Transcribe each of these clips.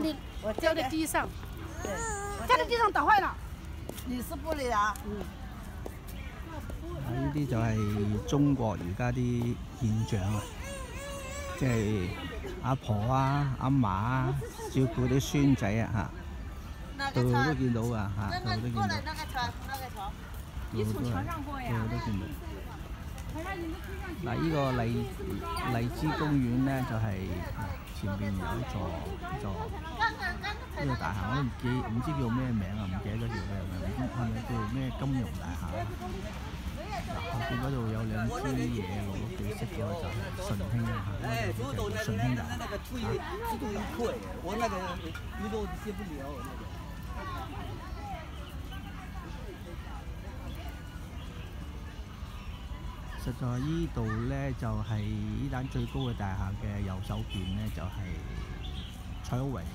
你掉在地上， 对， 掉在地上打坏了。 你是玻璃的啊？ 呢啲就係中國而家啲現象啊，即係阿婆啊、阿嫲啊照顧啲孫仔啊嚇，度度都見到㗎嚇，度度都見到。度度都見到。嗱，呢個荔枝公園咧就係前邊有一座呢個大廈，我都唔知叫咩名啊，唔記得咗叫咩名，係咪叫咩金融大廈啊？後邊嗰度有兩支野路，幾識嘅就係順興大廈，嗰度就叫順興大廈。 我那个鱼都接不了那个。 實在呢度咧就係呢單最高嘅大廈嘅右手邊咧就係蔡好榮。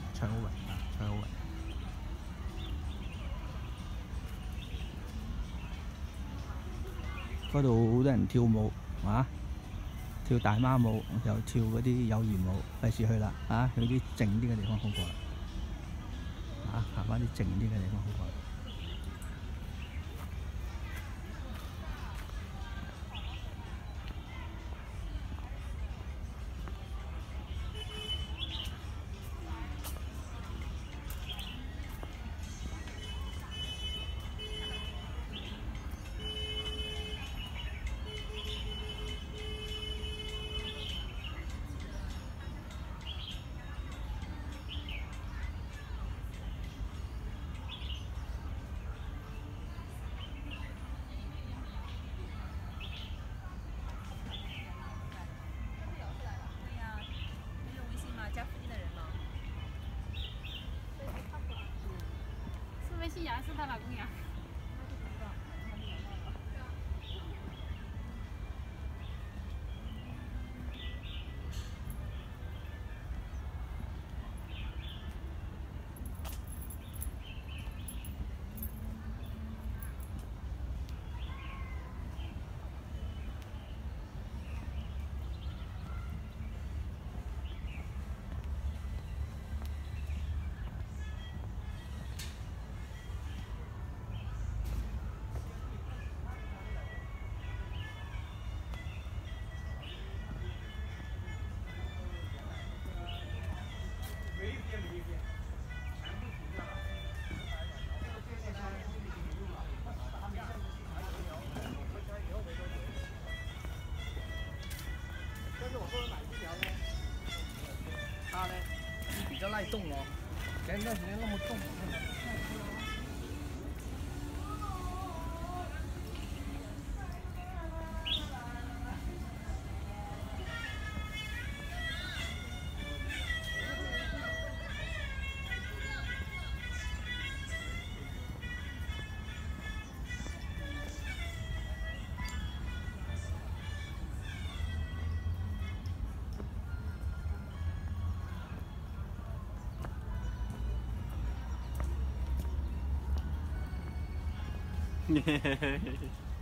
嗰度好多人跳舞啊，跳大媽舞，又跳嗰啲友誼舞，費事去啦啊！去啲靜啲嘅地方好過啦，啊行翻啲靜啲嘅地方好過啦。 微信呀，是她老公呀。 但是我说的哪一条呢？它呢比较耐冻哦，前段时间那么冻。 嘿嘿嘿嘿。